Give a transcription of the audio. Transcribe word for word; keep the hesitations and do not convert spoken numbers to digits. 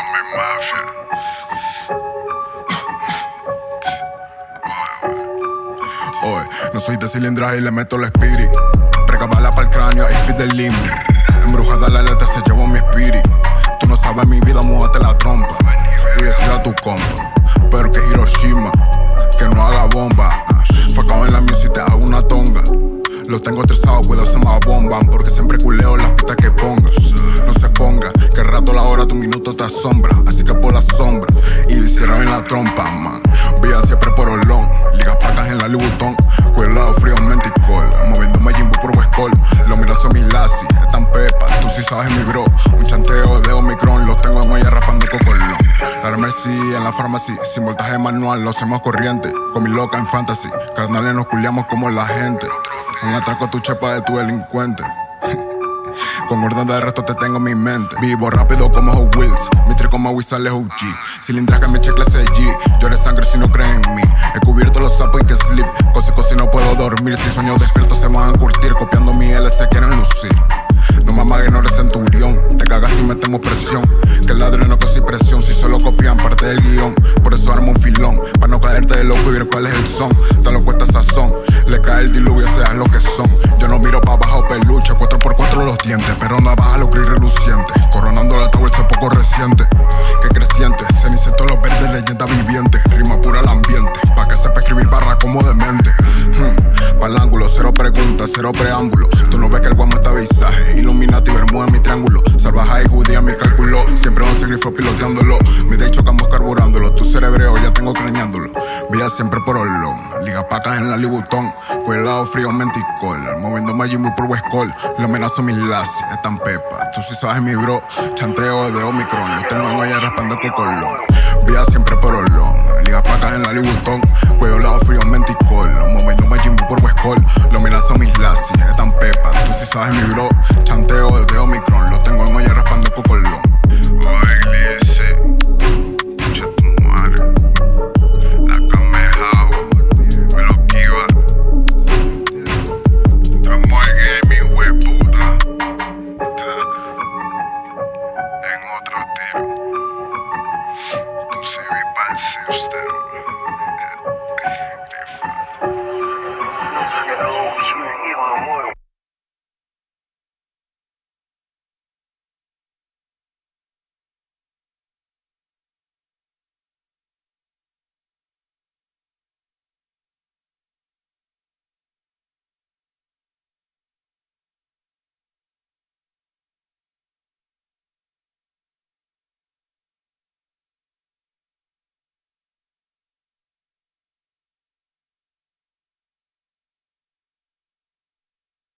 Oye, no soy de cilindraje y le meto el spirit. Precabala pa'l cráneo, I fit del limbo. Embrujada la letra se llevó mi spirit. Tú no sabes mi vida, mújate la trompa y decía a tu compa, pero que Hiroshima, que no haga bomba. uh, Facao en la music te hago una tonga. Los tengo estresados, cuidado se me bomban, porque siempre culeo las pistas que ponga. No se ponga, que el rato la hora tu minuto te asombra. Así que por la sombra y cerrado en la trompa, man. Vía siempre por Olón, ligas placas en la Louis Vuitton. Cuelado frío, menticol, moviéndome Jimbo por Westcol. Los miras son mis lasis, están pepas, tú sí sabes mi bro. Un chanteo de Omicron, los tengo en olla rapando cocolón. La Mercy en la farmacia, sin voltaje manual, lo hacemos corriente. Con mi loca en fantasy, carnales nos culiamos como la gente. Un atraco a tu chepa de tu delincuente. Con orden de resto te tengo en mi mente. Vivo rápido como Hot Wheels, mi trick como Wizard es O G. Cilindraje mi check clase G, lloré sangre si no creen en mí. He cubierto los sapos y que sleep, cose cose no puedo dormir. Si sueño despierto se me van a curtir, copiando mi L se quieren lucir. No mames que no eres centurión, te cagas si metemos presión. Que el ladrón no casi presión, si solo copian parte del guión. Por eso armo un filón, para no caerte de loco y ver cuál es el son. Te lo cuesta sazón, le cae el diluvio, seas lo que son. Yo no miro pa' abajo peluche, cuatro por cuatro los dientes, pero anda baja los gris relucientes. Coronando la tabla este poco reciente, que creciente, ceniciento los verdes, leyenda viviente. Rima pura al ambiente, pa' que sepa escribir barra como demente. hmm. Pa'l ángulo, cero preguntas, cero preámbulo. Tú no ves que el guamo está visaje, Illuminati, Bermuda en mi triángulo. Salvaje y judía mi cálculo, siempre once grifos piloteándolo. Mi day chocamos carburándolo, tu cerebreo ya tengo craneándolo. Vía siempre por Olón, liga pacas en la Louis Vuitton. Cuelado frío, menticol, moviéndome Jimbo por Westcol. Lo amenazo mis lasis, están pepas, tú sí sabes mi bro. Chanteo de Omicron, lo tengo en olla raspando cocolón. Vía siempre por Olón, liga pacas en la Louis Vuitton. Cuelado frío, menticol, moviéndome Jimbo por Westcol. Lo amenazo mis lasis, están pepas, tú sí sabes mi bro.